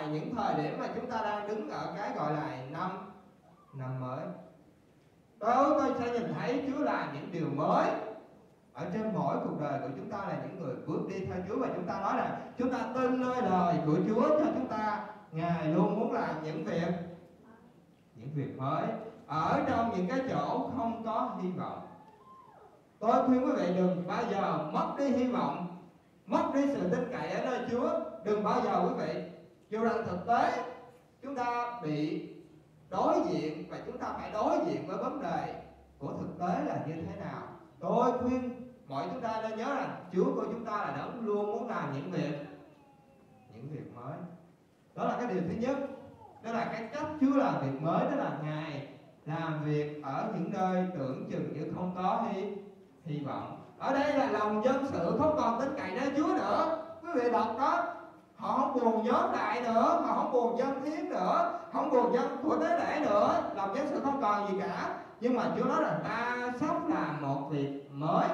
những thời điểm mà chúng ta đang đứng ở cái gọi là năm mới. Tôi sẽ nhìn thấy Chúa làm những điều mới ở trên mỗi cuộc đời của chúng ta, là những người bước đi theo Chúa. Và chúng ta nói rằng chúng ta tin nơi lời của Chúa cho chúng ta. Ngài luôn muốn làm những việc mới ở trong những cái chỗ không có hy vọng. Tôi khuyên quý vị đừng bao giờ mất đi hy vọng, mất đi sự tin cậy ở nơi Chúa. Đừng bao giờ quý vị, dù rằng thực tế chúng ta bị đối diện và chúng ta phải đối diện với vấn đề của thực tế là như thế nào. Tôi khuyên mọi chúng ta nên nhớ rằng Chúa của chúng ta là đấng luôn muốn làm những việc mới. Đó là cái điều thứ nhất. Đó là cái cách Chúa làm việc mới, đó là Ngài làm việc ở những nơi tưởng chừng như không có hy vọng. Ở đây là lòng dân sự không còn tin cậy nơi Chúa nữa. Quý vị đọc đó, họ không buồn nhóm đại nữa, họ không buồn dân hiến nữa, không buồn dân của tế lễ nữa, lòng dân sự không còn gì cả. Nhưng mà Chúa nói là ta sắp làm một việc mới.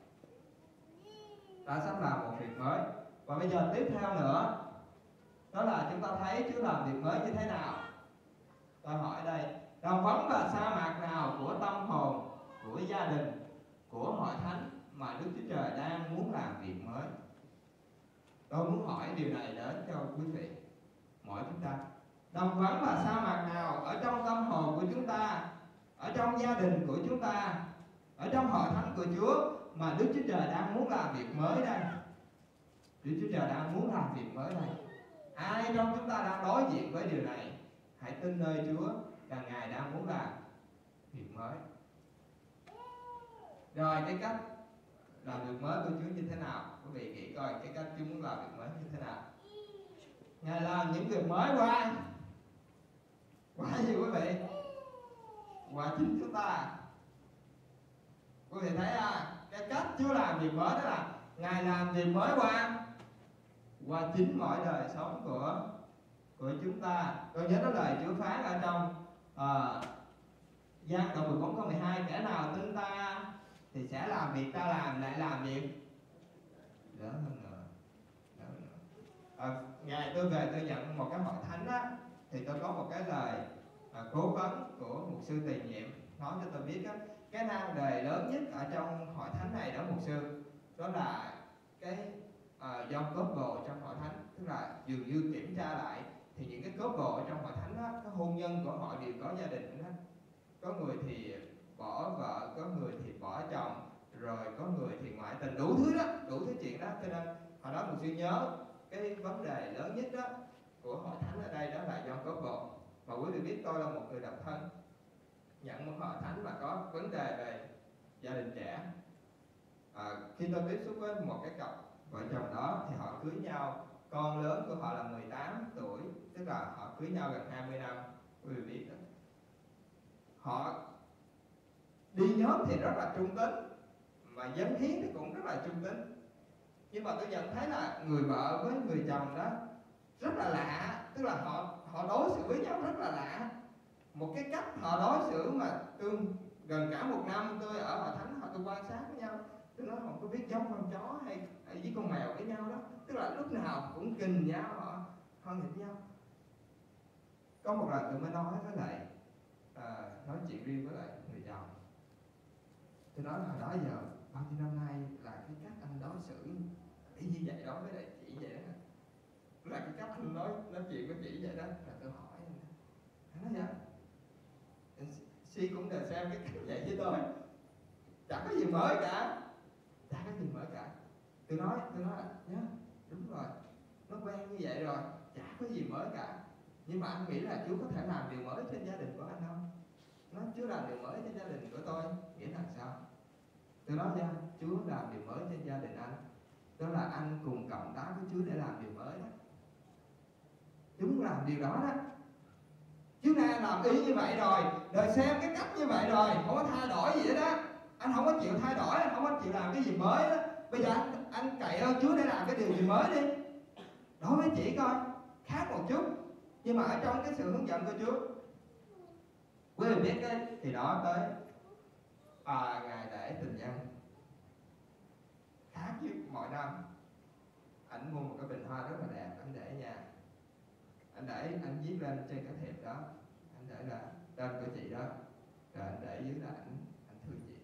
Ta sắp làm một việc mới. Và bây giờ tiếp theo nữa, đó là chúng ta thấy Chúa làm việc mới như thế nào. Tôi hỏi đây, đồng vắng và sa mạc nào của tâm hồn, của gia đình, của hội thánh mà Đức Chúa Trời đang muốn làm việc mới? Tôi muốn hỏi điều này đến cho quý vị, mỗi chúng ta. Đồng vắng và sa mạc nào ở trong tâm hồn của chúng ta, ở trong gia đình của chúng ta, ở trong hội thánh của Chúa mà Đức Chúa Trời đang muốn làm việc mới đây? Đức Chúa Trời đang muốn làm việc mới đây. Ai trong chúng ta đang đối diện với điều này, hãy tin nơi Chúa là Ngài đang muốn làm việc mới. Rồi cái cách làm việc mới của Chúa như thế nào? Quý vị nghĩ coi cái cách Chúa muốn làm việc mới như thế nào? Ngài làm những việc mới qua gì quý vị? Qua chính chúng ta. Quý vị thấy cái cách Chúa làm việc mới đó là Ngài làm việc mới qua chính mọi đời sống của chúng ta. Tôi nhớ đến lời Chúa phán ở trong Giăng đoạn 14 câu 12: kẻ nào tin ta thì sẽ làm việc ta làm, lại làm việc lớn hơn nữa. Ngày tôi về tôi nhận một cái hội thánh á, thì tôi có một cái lời cố vấn của một sư tiền nhiệm nói cho tôi biết á, cái nan đề lớn nhất ở trong hội thánh này đó mục sư, đó là cái dòng cốt bồ trong hội thánh. Tức là dường như kiểm tra lại thì những cái cốt bồ trong hội thánh á, cái hôn nhân của họ đều có gia đình đó. Có người thì bỏ vợ, có người thì bỏ chồng, rồi có người thì ngoại tình, đủ thứ chuyện đó. Cho nên họ nói một sư nhớ cái vấn đề lớn nhất đó của hội thánh ở đây đó là do cốt bồ. Và quý vị biết tôi là một người độc thân, nhận một hội thánh mà có vấn đề về gia đình trẻ. Khi tôi tiếp xúc với một cái cặp vợ chồng đó thì họ cưới nhau, con lớn của họ là 18 tuổi, tức là họ cưới nhau gần 20 năm. Quý vị biết đó, họ đi nhóm thì rất là trung tín, mà dấn hiến thì cũng rất là trung tín. Nhưng mà tôi nhận thấy là người vợ với người chồng đó rất là lạ, tức là họ đối xử với nhau rất là lạ. Một cái cách họ đối xử mà gần cả một năm tôi ở hội thánh tôi quan sát với nhau, tôi nói không có biết giống con chó hay với con mèo với nhau đó. Tức là lúc nào cũng kình nhau, họ nghịch nhau. Có một lần tôi mới nói với lại nói chuyện riêng với lại người chồng, tôi nói là hồi đó giờ bao nhiêu năm nay là cái cách anh đối xử y như vậy đó với lại chị vậy đó, là cái cách anh nói chuyện với chị vậy đó. Là tôi hỏi anh nói vậy Si cũng đều xem cái cách vậy với tôi, chẳng có gì mới cả. Tôi nói là nhá, đúng rồi, nó quen như vậy rồi, chả có gì mới cả. Nhưng mà anh nghĩ là Chúa có thể làm điều mới trên gia đình của anh không? Nó Chúa làm điều mới trên gia đình của tôi, nghĩa là sao? Tôi nói ra Chúa làm điều mới trên gia đình anh, đó là anh cùng cộng tác với Chúa để làm điều mới đó. Chúa muốn làm điều đó đó. Chúa nay anh làm ý như vậy rồi, đời xem cái cách như vậy rồi, không có thay đổi gì hết đó. Anh không có chịu thay đổi, anh không có chịu làm cái gì mới đó. Bây giờ anh cậy ơn Chúa để làm cái điều gì mới đi. Đối với chị coi, khác một chút, nhưng mà ở trong cái sự hướng dẫn của Chúa. Quý vị biết cái thì đó tới ngày lễ tình nhân, khác với mọi năm. Ảnh mua một cái bình hoa rất là đẹp, ảnh để ở nhà. anh để anh viết lên trên cái thiệp đó, anh để là tên của chị đó, rồi anh để dưới là anh thương chị.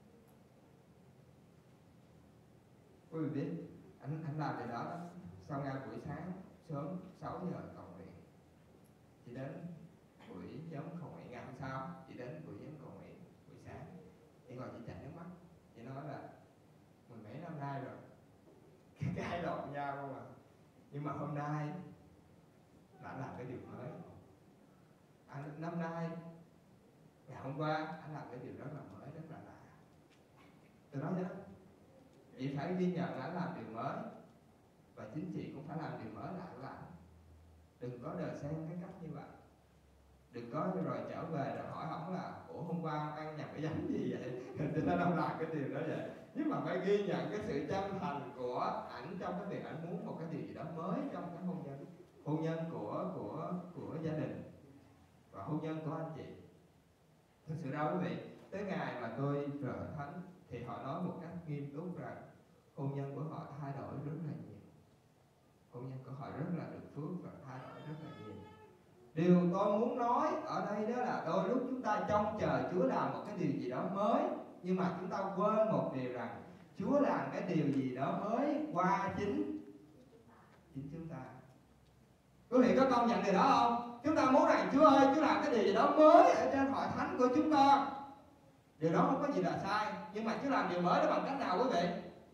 Quý vị biết anh làm điều đó, sau ngay buổi sáng sớm 6 giờ cầu nguyện, chị đến buổi nhóm cầu nguyện ngày hôm sau, chị đến buổi nhóm cầu nguyện buổi sáng, chị ngồi chị chảy nước mắt, chị nói là mười mấy năm nay rồi cái lộn nhau không à, nhưng mà hôm nay đã làm cái điều mới. Năm nay ngày hôm qua anh làm cái điều rất là mới, rất là lạ. Tôi nói nhé, chị phải ghi nhận anh làm điều mới, và chính chị cũng phải làm điều mới lại của anh. Đừng có đờ xen cái cách như vậy. Đừng có rồi trở về rồi hỏi ổng là ủa hôm qua ăn nhầm cái giống gì vậy, thì nó đâu làm cái điều đó vậy. Nhưng mà phải ghi nhận cái sự chân thành của ảnh trong cái việc ảnh muốn một cái điều gì đó mới trong cái hôn nhân của gia đình và hôn nhân của anh chị. Thực sự đâu quý vị, tới ngày mà tôi rời thánh thì họ nói một cách nghiêm túc rằng hôn nhân của họ thay đổi rất là nhiều. Hôn nhân của họ rất là được phước và thay đổi rất là nhiều. Điều tôi muốn nói ở đây đó là đôi lúc chúng ta trông chờ Chúa làm một cái điều gì đó mới, nhưng mà chúng ta quên một điều rằng Chúa làm cái điều gì đó mới qua chính chúng ta. Quý vị có công nhận điều đó không? Chúng ta muốn rằng Chúa ơi, Chúa làm cái điều gì đó mới ở trên hội thánh của chúng ta. Điều đó không có gì là sai, nhưng mà Chúa làm điều mới đó bằng cách nào quý vị?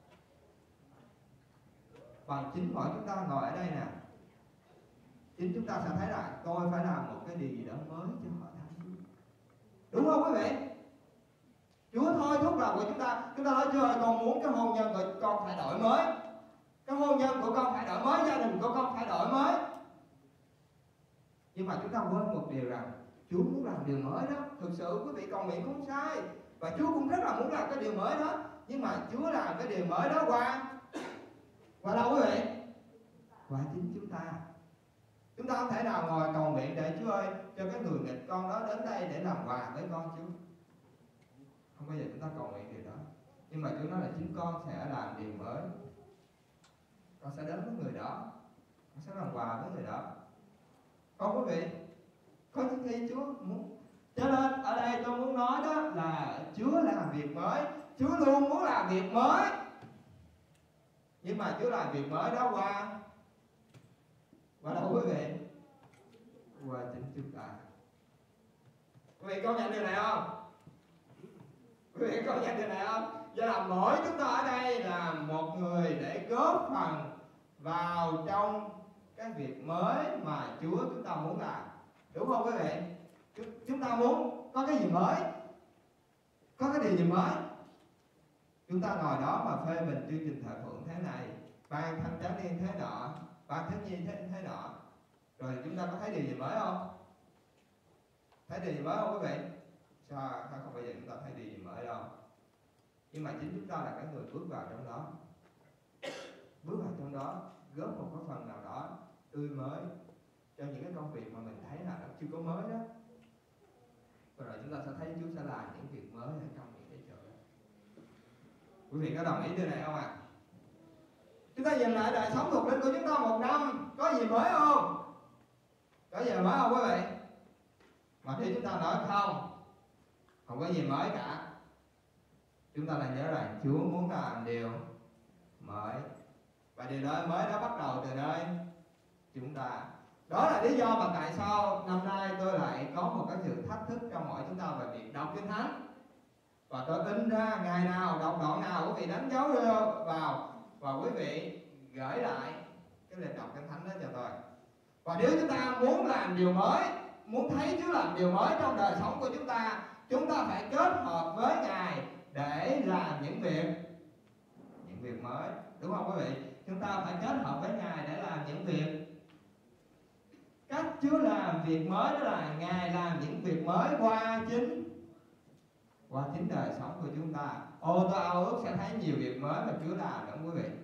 Bằng chính mỗi chúng ta ngồi ở đây nè. Chính chúng ta sẽ thấy là tôi phải làm một cái điều gì đó mới cho hội thánh. Đúng không quý vị? Chúa thôi thúc lòng của chúng ta nói Chúa ơi, con muốn cái hôn nhân của con phải đổi mới. Cái hôn nhân của con phải đổi mới, gia đình của con phải đổi mới. Nhưng mà chúng ta quên một điều rằng Chúa muốn làm điều mới đó. Thực sự quý vị cầu nguyện không sai, và Chúa cũng rất là muốn làm cái điều mới đó. Nhưng mà Chúa làm cái điều mới đó qua đâu quý vị? Qua chính chúng ta. Chúng ta không thể nào ngồi cầu nguyện để Chúa ơi cho cái người nghịch con đó đến đây để làm quà với con Chúa. Không bao giờ chúng ta cầu nguyện điều đó. Nhưng mà Chúa nói là chính con sẽ làm điều mới. Con sẽ đến với người đó, con sẽ làm quà với người đó. Không quý vị, có những khi Chúa muốn. Cho nên ở đây tôi muốn nói đó là Chúa làm việc mới. Chúa luôn muốn làm việc mới. Nhưng mà Chúa làm việc mới đó qua đâu quý vị? Qua chính chúng ta. Quý vị công nhận điều này không? Quý vị công nhận điều này không? Do là mỗi chúng ta ở đây là một người để góp phần vào trong cái việc mới mà Chúa chúng ta muốn làm. Đúng không quý vị? Chúng ta muốn có cái gì mới, có cái điều gì mới. Chúng ta ngồi đó mà phê bình chương trình thờ phượng thế này, ban thanh tráng niên thế nọ, ban thiếu nhi thế nọ, rồi chúng ta có thấy điều gì mới không? Thấy điều gì mới không quý vị? Sao không bao giờ chúng ta thấy điều gì mới đâu. Nhưng mà chính chúng ta là cái người bước vào trong đó, bước vào trong đó, góp một cái phần nào đó tươi mới cho những cái công việc mà mình thấy là nó chưa có mới đó. Rồi chúng ta sẽ thấy Chúa sẽ làm những việc mới ở trong những cái chỗ đó. Quý vị có đồng ý điều này không ạ? Chúng ta nhìn lại đời sống thuộc linh của chúng ta một năm, có gì mới không? Có gì mới không quý vị? Mà khi chúng ta nói không có gì mới cả, chúng ta lại nhớ rằng Chúa muốn làm điều mới. Và điều đó mới đó bắt đầu từ nơi chúng ta. Đó là lý do mà tại sao năm nay tôi lại có một cái sự thách thức trong mỗi chúng ta về việc đọc Kinh Thánh. Và tôi tính ra ngày nào, đọc đoạn nào quý vị đánh dấu vào và quý vị gửi lại cái lịch đọc Kinh Thánh đó cho tôi. Và nếu chúng ta muốn làm điều mới, muốn thấy Chúa làm điều mới trong đời sống của chúng ta phải kết hợp với Ngài để làm những việc mới. Đúng không quý vị? Chúng ta phải kết hợp với Ngài để làm những việc. Cách Chúa làm việc mới đó là Ngài làm những việc mới qua chính đời sống của chúng ta. Tôi ao ước sẽ thấy nhiều việc mới mà Chúa làm đó quý vị.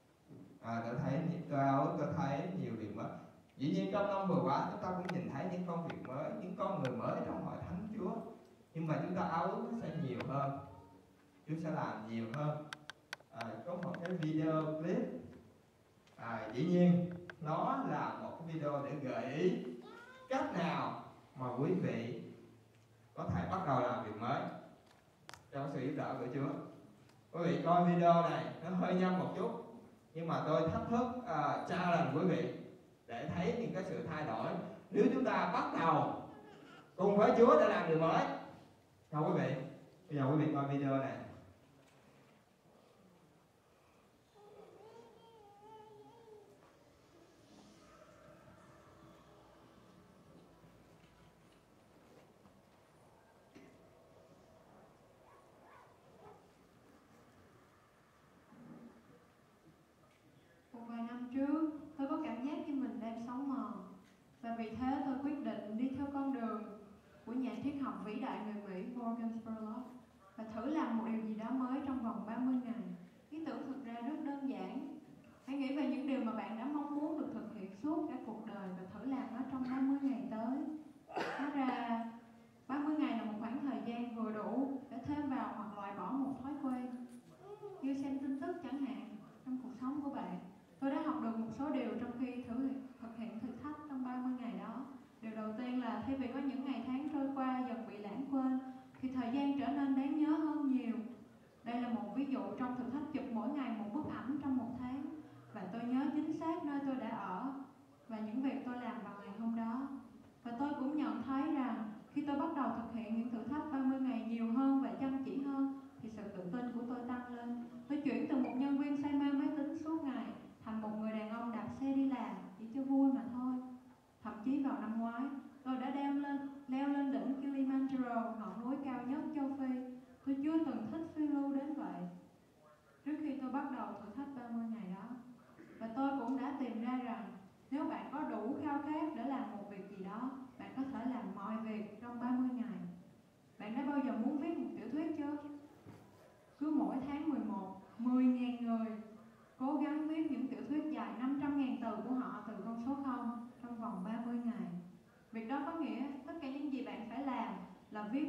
Tôi ao ước tôi thấy nhiều việc mới. Dĩ nhiên trong năm vừa qua chúng ta cũng nhìn thấy những công việc mới, những con người mới trong hội thánh Chúa. Nhưng mà chúng ta ao ước nó sẽ nhiều hơn. Chúa sẽ làm nhiều hơn. Có một cái video clip. Dĩ nhiên nó là một cái video để gợi ý cách nào mà quý vị có thể bắt đầu làm việc mới trong sự giúp đỡ của Chúa. Quý vị coi video này nó hơi nhanh một chút, nhưng mà tôi thách thức challenge quý vị để thấy những cái sự thay đổi nếu chúng ta bắt đầu cùng với Chúa để làm điều mới. Chào quý vị, bây giờ quý vị coi video này. Một vài năm trước, tôi có cảm giác như mình đang sống mờ. Và vì thế tôi quyết định đi theo con đường của nhà triết học vĩ đại người Mỹ Morgan Spurlock và thử làm một điều gì đó mới trong vòng 30 ngày. Ý tưởng thực ra rất đơn giản. Hãy nghĩ về những điều mà bạn đã mong muốn được thực hiện suốt cả cuộc đời và thử làm nó trong 30 ngày tới. Hóa ra 30 ngày là một khoảng thời gian vừa đủ để thêm vào hoặc loại bỏ một thói quen, như xem tin tức chẳng hạn. Trong cuộc sống của bạn, tôi đã học được một số điều trong khi thực hiện thử thách trong 30 ngày đó. Điều đầu tiên là thay vì có những ngày tháng trôi qua dần bị lãng quên, thì thời gian trở nên đáng nhớ hơn nhiều. Đây là một ví dụ trong thử thách chụp mỗi ngày một bức ảnh trong một tháng, và tôi nhớ chính xác nơi tôi đã ở và những việc tôi làm vào ngày hôm đó. Và tôi cũng nhận thấy rằng khi tôi bắt đầu thực hiện những thử thách 30 ngày nhiều hơn và chăm chỉ hơn, thì sự tự tin của tôi tăng lên. Tôi chuyển từ một nhân viên say mê máy tính suốt ngày thành một người đàn ông đạp xe đi làm chỉ cho vui mà thôi. Thậm chí vào năm ngoái, tôi đã leo lên đỉnh Kilimanjaro, ngọn núi cao nhất châu Phi. Tôi chưa từng thích phiêu lưu đến vậy trước khi tôi bắt đầu thử thách 30 ngày đó. Và tôi cũng đã tìm ra rằng nếu bạn có đủ khao khát để làm một việc gì đó, bạn có thể làm mọi việc trong 30 ngày. Bạn đã bao giờ muốn viết một tiểu thuyết chưa? Cứ mỗi tháng 11, 10.000 người cố gắng viết những tiểu thuyết dài 500.000 từ của họ từ con số 0 trong vòng 30 ngày. Việc đó có nghĩa tất cả những gì bạn phải làm là viết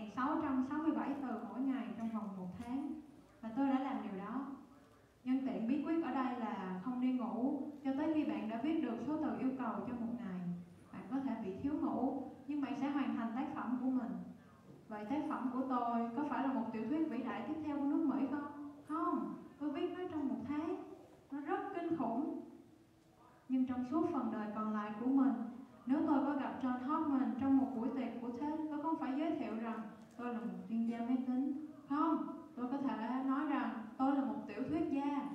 1.667 từ mỗi ngày trong vòng 1 tháng. Và tôi đã làm điều đó. Nhân tiện bí quyết ở đây là không đi ngủ cho tới khi bạn đã viết được số từ yêu cầu cho một ngày. Bạn có thể bị thiếu ngủ, nhưng bạn sẽ hoàn thành tác phẩm của mình. Vậy tác phẩm của tôi có phải là một tiểu thuyết vĩ đại tiếp theo của nước Mỹ không? Không, tôi viết nó trong 1 tháng. Nó rất kinh khủng. Nhưng trong suốt phần đời còn lại của mình, nếu tôi có gặp John Hoffman trong một buổi tiệc của TED, tôi không phải giới thiệu rằng tôi là một chuyên gia máy tính. Không, tôi có thể nói rằng tôi là một tiểu thuyết gia.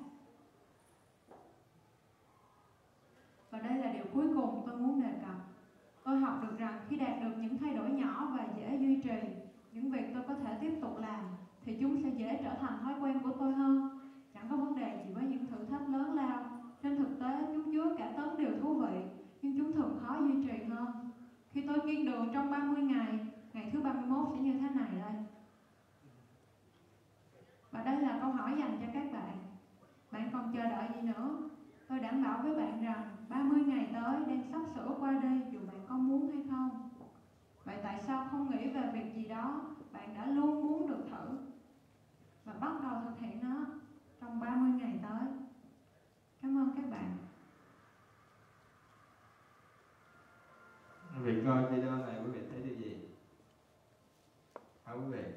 Và đây là điều cuối cùng tôi muốn đề cập. Tôi học được rằng khi đạt được những thay đổi nhỏ và dễ duy trì, những việc tôi có thể tiếp tục làm, thì chúng sẽ dễ trở thành thói quen của tôi hơn. Chẳng có vấn đề gì với những thử thách lớn lao. Trên thực tế, chúng chứa cả tấn điều thú vị, nhưng chúng thường khó duy trì hơn. Khi tôi kiêng đường trong 30 ngày, ngày thứ 31 sẽ như thế này đây. Và đây là câu hỏi dành cho các bạn. Bạn còn chờ đợi gì nữa? Tôi đảm bảo với bạn rằng 30 ngày tới đang sắp sửa qua đi dù bạn có muốn hay không. Vậy tại sao không nghĩ về việc gì đó bạn đã luôn muốn được thử và bắt đầu thực hiện nó trong 30 ngày tới? Cảm ơn các bạn. Quý vị coi video này quý vị thấy điều gì? Hả quý vị?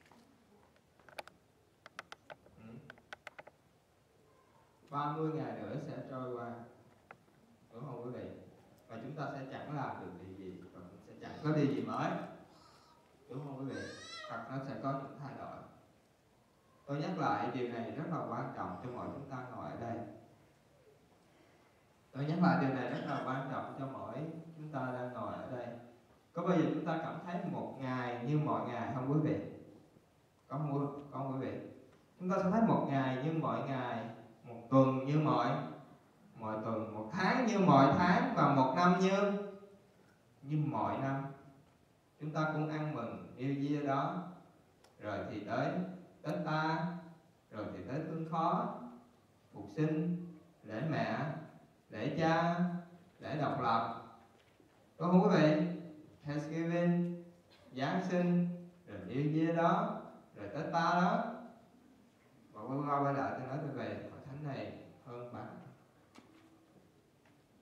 30 ngày nữa sẽ trôi qua, đúng không quý vị? Và chúng ta sẽ chẳng làm được điều gì, và cũng sẽ chẳng có điều gì mới, đúng không quý vị? Hoặc nó sẽ có những thay đổi. Tôi nhắc lại điều này rất là quan trọng cho mỗi chúng ta ngồi ở đây. Tôi nhắc lại điều này rất là quan trọng cho mỗi chúng ta đang ngồi ở đây. Có bao giờ chúng ta cảm thấy một ngày như mọi ngày không quý vị? Có không quý vị? Chúng ta sẽ thấy một ngày như mọi ngày, một tuần như mọi tuần, một tháng như mọi tháng, và một năm như mọi năm. Chúng ta cũng ăn mừng New Year đó, rồi thì tới Tết ta, rồi thì tới Thương Khó, Phục Sinh, lễ mẹ, lễ cha, lễ độc lập, có không quý vị? Thanksgiving, Giáng sinh, rồi New Year đó, rồi Tết ta đó. Và quay lại tôi nói tôi về hội thánh này hơn bạn.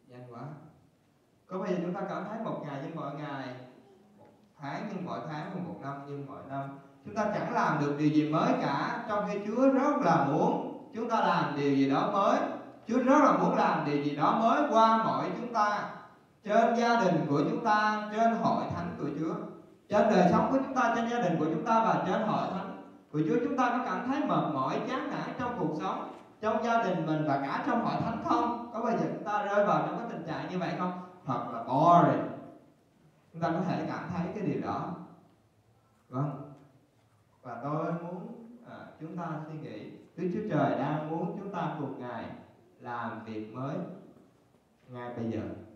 Có bao giờ chúng ta cảm thấy một ngày như mọi ngày, một tháng như mọi tháng, và một năm như mọi năm? Chúng ta chẳng làm được điều gì mới cả, trong khi Chúa rất là muốn chúng ta làm điều gì đó mới. Chúa rất là muốn làm điều gì đó mới qua mỗi chúng ta, trên gia đình của chúng ta, trên hội thánh của Chúa, trên đời sống của chúng ta, trên gia đình của chúng ta và trên hội thánh của Chúa. Chúng ta có cảm thấy mệt mỏi, chán nản trong cuộc sống, trong gia đình mình và cả trong hội thánh không? Có bao giờ chúng ta rơi vào trong cái tình trạng như vậy không? Thật là boring. Chúng ta có thể cảm thấy cái điều đó. Vâng. Và tôi muốn chúng ta suy nghĩ, Đức Chúa Trời đang muốn chúng ta cùng Ngài làm việc mới ngay bây giờ.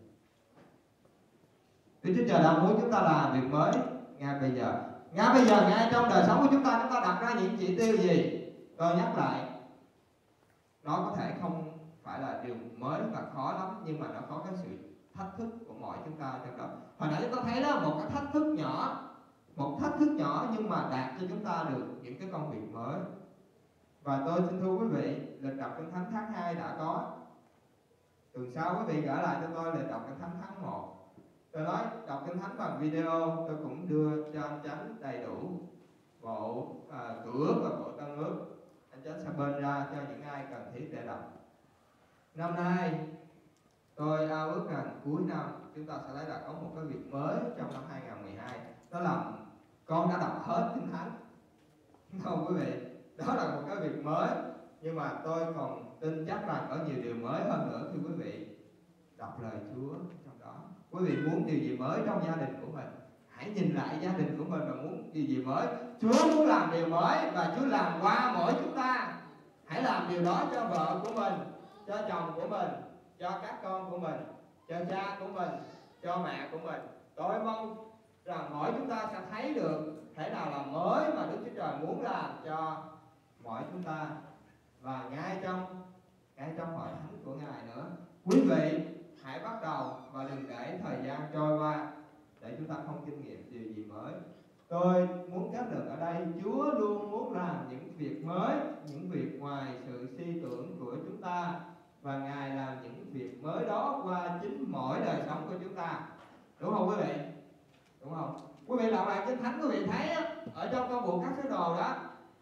Đức Chúa Trời đang muốn chúng ta làm việc mới ngay bây giờ. Ngay bây giờ, ngay trong đời sống của chúng ta đặt ra những chỉ tiêu gì? Tôi nhắc lại, nó có thể không phải là điều mới và khó lắm, nhưng mà nó có cái sự thách thức của mọi chúng ta trong đó. Hồi nãy chúng ta thấy đó, một cái thách thức nhỏ, một thách thức nhỏ nhưng mà đạt cho chúng ta được những cái công việc mới. Và tôi xin thưa quý vị, lịch đọc Kinh Thánh tháng 2 đã có. Tuần sau quý vị gửi lại cho tôi lịch đọc Kinh Thánh tháng 1. Tôi nói đọc Kinh Thánh bằng video, tôi cũng đưa cho anh Chánh đầy đủ bộ Cựu Ước và bộ Tân Ước. Anh Chánh sẽ bên ra cho những ai cần thiết để đọc. Năm nay tôi ao ước rằng cuối năm chúng ta sẽ thấy là có một cái việc mới trong năm 2012. Đó là con đã đọc hết Kinh Thánh. Không quý vị, đó là một cái việc mới, nhưng mà tôi còn tin chắc rằng có nhiều điều mới hơn nữa khi quý vị đọc lời Chúa trong đó. Quý vị muốn điều gì mới trong gia đình của mình, hãy nhìn lại gia đình của mình và muốn điều gì mới. Chúa muốn làm điều mới và Chúa làm qua mỗi chúng ta. Hãy làm điều đó cho vợ của mình, cho chồng của mình, cho các con của mình, cho cha của mình, cho mẹ của mình. Tôi mong rằng mỗi chúng ta sẽ thấy được thế nào là mới mà Đức Chúa Trời muốn làm cho mỗi chúng ta, và ngay trong hội thánh của Ngài nữa. Quý vị hãy bắt đầu và đừng để thời gian trôi qua để chúng ta không kinh nghiệm điều gì mới. Tôi muốn kết luận ở đây, Chúa luôn muốn làm những việc mới, những việc ngoài sự suy tưởng của chúng ta, và Ngài làm những việc mới đó qua chính mỗi đời sống của chúng ta. Đúng không quý vị? Đúng không? Quý vị đọc lại Kinh Thánh, quý vị thấy á, ở trong công vụ các sứ đồ đó,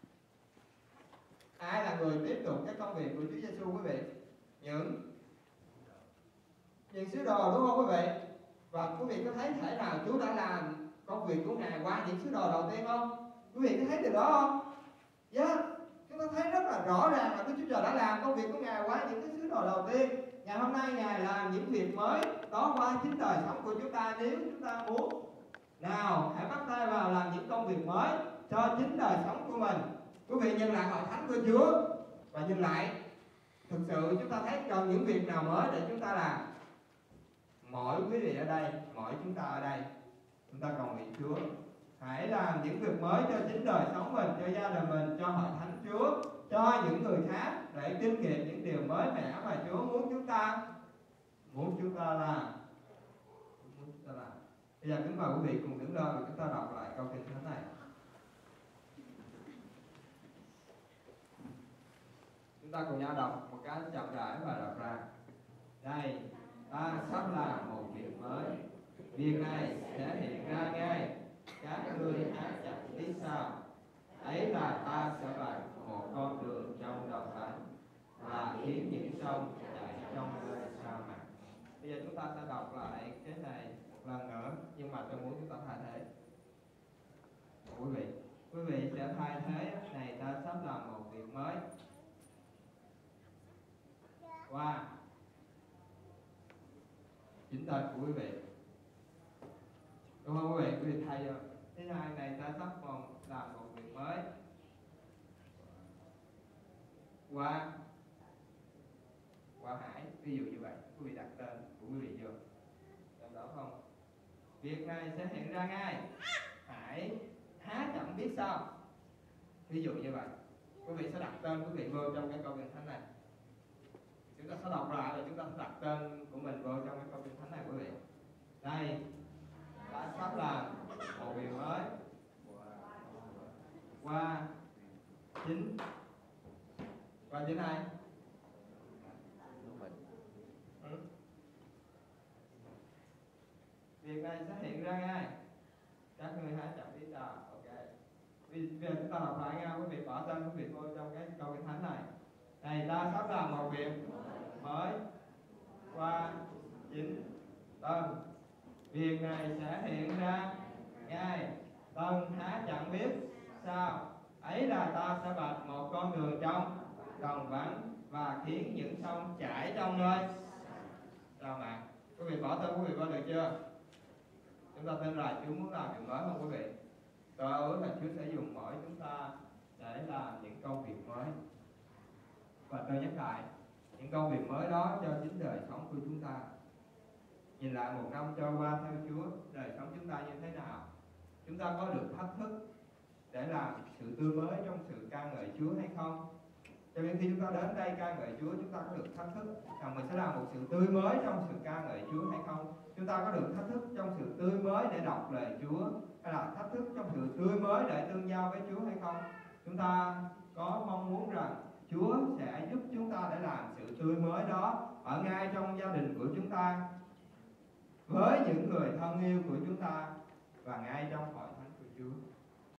ai là người tiếp tục cái công việc của Chúa Giêsu quý vị? Những sứ đồ, đúng không quý vị? Và quý vị có thấy thể nào Chúa đã làm công việc của Ngài qua những sứ đồ đầu tiên không? Quý vị có thấy điều đó không? Yeah. Chúng ta thấy rất là rõ ràng là Đức Chúa Trời đã làm công việc của Ngài qua những cái sứ đồ đầu tiên. Ngày hôm nay Ngài làm những việc mới đó qua chính đời sống của chúng ta, nếu chúng ta muốn. Nào, hãy bắt tay vào làm những công việc mới cho chính đời sống của mình. Quý vị nhìn lại hội thánh của Chúa và nhìn lại, thực sự chúng ta thấy cần những việc nào mới để chúng ta làm. Mỗi quý vị ở đây, mỗi chúng ta ở đây, chúng ta cầu nguyện Chúa hãy làm những việc mới cho chính đời sống mình, cho gia đình mình, cho hội thánh Chúa, cho những người khác, để kinh nghiệm những điều mới mẻ mà Chúa muốn chúng ta làm. Bây giờ kính mời quý vị cùng đứng lên và chúng ta đọc lại câu Kinh Thánh này. Chúng ta cùng nhau đọc một cái chậm rãi và đọc ra. Đây, ta sắp làm một việc mới. Việc này sẽ hiện ra ngay. Các ngươi hãy chẳng biết sao. Ấy là ta sẽ vạch một con đường trong đồng vắng và khiến những sông chảy trong nơi sa mạc. Bây giờ chúng ta sẽ đọc lại cái này một lần nữa, nhưng mà tôi muốn chúng ta thay thế. Quý vị sẽ thay thế này, ta sắp làm một việc mới. Qua chính tên của quý vị, đúng không quý vị? Quý vị thay vô. Thứ hai này, ta sắp còn làm một việc mới. Qua Hải, ví dụ như vậy, quý vị đặt tên của quý vị vô trong đó không? Việc này sẽ hiện ra ngay. Hải há chẳng biết sao. Ví dụ như vậy, quý vị sẽ đặt tên quý vị vô trong cái câu Kinh Thánh này. Chúng ta sẽ đọc lại và chúng ta sẽ đặt tên của mình vô trong cái câu Kinh Thánh này quý vị. Đây, đã sắp làm một việc mới. Qua chính ai? việc này sẽ hiện ra ngay. Các ngươi hãy chẳng biết ta. Ok. Bây giờ chúng ta đọc lại nha, quý vị bỏ tên quý vị vô trong cái câu kinh thánh này. Này, ta sắp làm một việc mới qua chính Tân. Việc này sẽ hiện ra ngay. Tân há chẳng biết sao. Ấy là ta sẽ vạch một con đường trong đồng vắng và khiến những sông chảy trong nơi. Sao mà quý vị bỏ tên quý vị vô được chưa? Chúng ta tin là Chúa muốn làm việc mới không quý vị? Tôi ước là Chúa sẽ dùng mỗi chúng ta để làm những công việc mới. Và tôi nhắc lại, những công việc mới đó cho chính đời sống của chúng ta. Nhìn lại một năm trôi qua theo Chúa, đời sống chúng ta như thế nào? Chúng ta có được thách thức để làm sự tươi mới trong sự ca ngợi Chúa hay không? Cho nên khi chúng ta đến đây ca ngợi Chúa, chúng ta có được thách thức rằng mình sẽ làm một sự tươi mới trong sự ca ngợi Chúa hay không? Chúng ta có được thách thức trong sự tươi mới để đọc lời Chúa, hay là thách thức trong sự tươi mới để tương giao với Chúa hay không? Chúng ta có mong muốn rằng Chúa sẽ giúp chúng ta để làm sự tươi mới đó ở ngay trong gia đình của chúng ta, với những người thân yêu của chúng ta và ngay trong hội thánh của Chúa.